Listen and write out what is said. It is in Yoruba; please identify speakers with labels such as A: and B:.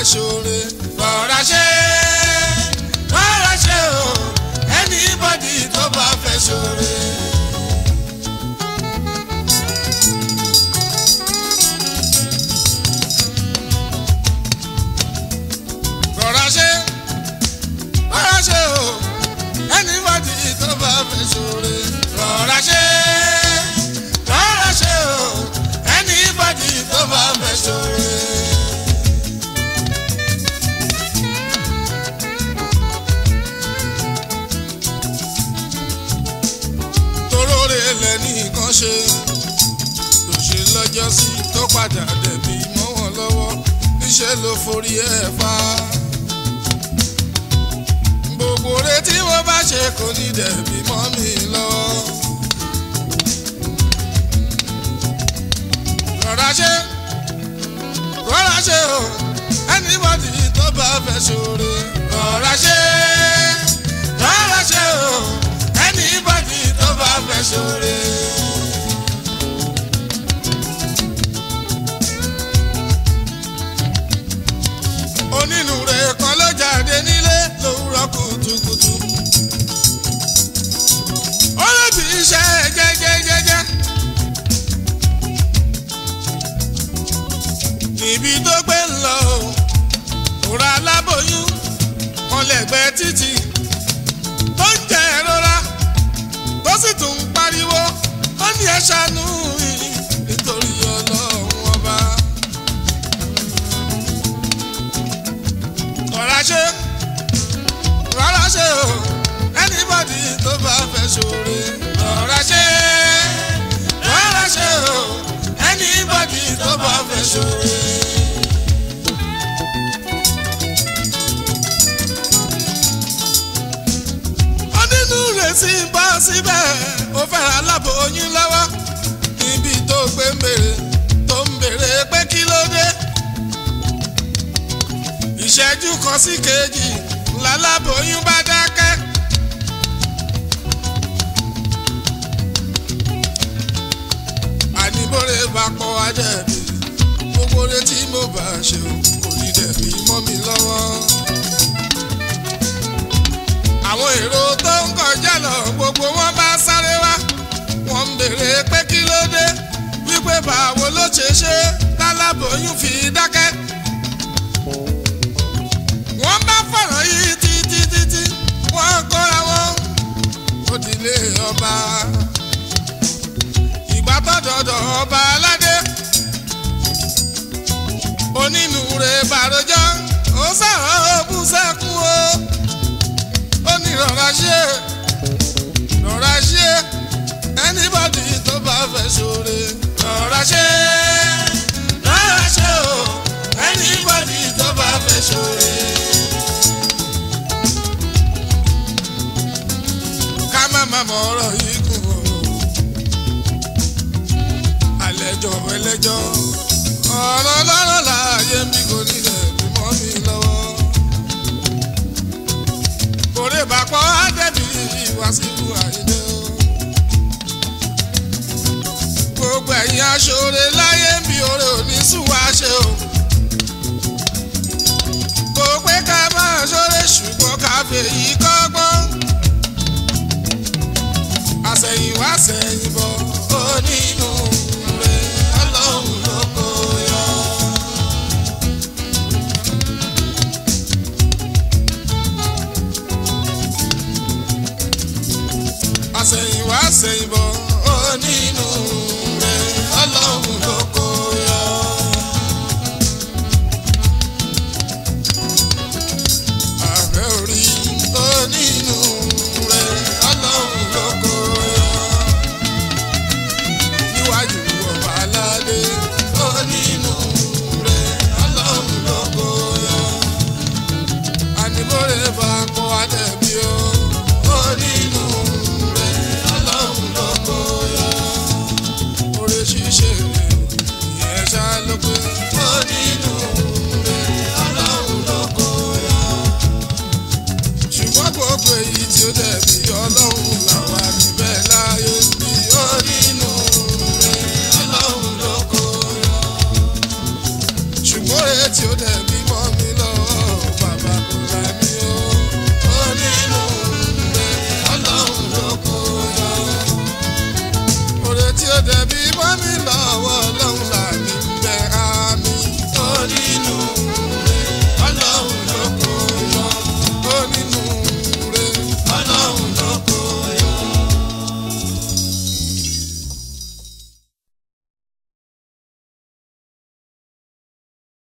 A: ṣoore rọra ṣe o anybody tó bá fẹ́ ṣoore. rọra ṣe o anybody tó bá fẹ́ ṣoore rọra ṣe o anybody tó bá fẹ́ ṣoore. Lẹ́nìkan ṣe tó ṣe lọ́jọ́ sí tó padà dẹ̀bi mọ́ wọn lọ́wọ́ níṣẹ́ ló forí ẹ̀ fà. gbogbo rẹ̀ tí mo bá ṣe kò ní dẹ̀bi mọ́ mi lọ́wọ́. rọra ṣe o anybody tó bá fẹ́ ṣoore rọra ṣe o anybody tó bá fẹ́ ṣoore. onínúure kan ló jáde nílé lówùrọ̀ kùtùkùtù. ó lè bí iṣẹ́ jẹ́jẹ́jẹ́jẹ́. níbi tó gbé ń lọ òrà aláboyún kan lẹ́gbẹ̀ẹ́ títì tó ń jẹ ìrora tó sì tún ń pariwo ó ní ẹ ṣàánú nítorí Ọlọ́run ọba. rọra ṣe o anybody tó bá fẹ́ ṣoore rọra ṣe o anybody tó bá fẹ́ ṣoore. sí bá síbẹ̀ ó fẹ́ràn aláboyún lọ́wọ́ níbi tó gbé ń béèrè pé kí ló dé. ìṣẹ́jú kan sí kejì láláboyún bá dákẹ́. àníbóre bá kọ́ wá jẹ̀bi gbogbo rẹ̀ tí mo bá ṣe kò ní dẹ̀bi mọ́ mi lọ́wọ́. àwọn èrò tó ń kọjá lọ gbogbo wọn bá sáré wá wọn ń béèrè pé kí ló dé wípé báwo ló ṣe ṣe láláboyún fi dákẹ́. wọ́n bá fọ̀rọ̀ yìí títí wọ́n kóra wọn ó dilé ọba. ìgbà tó dọ̀dọ̀ ọba aládé onínúure bàrọ̀jọ́ ó sọ̀rọ̀ ó bú sẹ́kún o. rọra ṣe anybody tó bá fẹ́ ṣoore rọra ṣe o anybody tó bá fẹ́ ṣoore. ká má má mọ ọ̀rọ̀ yìí kù o àlejò ẹlẹ́jọ́ ọ̀rọ̀ lọ́rọ̀ láàyè mi kò nílẹ̀ bí mọ́ mi lọ́wọ́. Kòrè bàpọ̀ àdẹ́bí Wasiu Ayinde o. gbogbo ẹ̀yin aṣoore láyé ń bí oore òní sùwà ṣe o. kò pé ká máa ṣoore ṣùgbọ́n ká fèyí kọ́gbọ́n. àṣẹ̀yìnwá àṣẹ̀yìnbọ̀ onínúure Ọlọ́run ló kó yọ. àṣẹ̀yìnwá àṣẹ̀yìnbọ̀ onínúure Ọlọ́run ló kó yọ. ààrẹ orí onínúure Ọlọ́run ló kó yọ. níwájú ọba aládé onínúure Ọlọ́run ló kó yọ. àníbóre bá kó adẹ́bí o onínúure Ọlọ́run ló kó yọ. oore ṣíṣe ìyẹn ṣá ló pé onínúure Ọlọ́run ló kó yọ. ṣùgbọ́n gbogbo èyí tí ó dẹ̀bi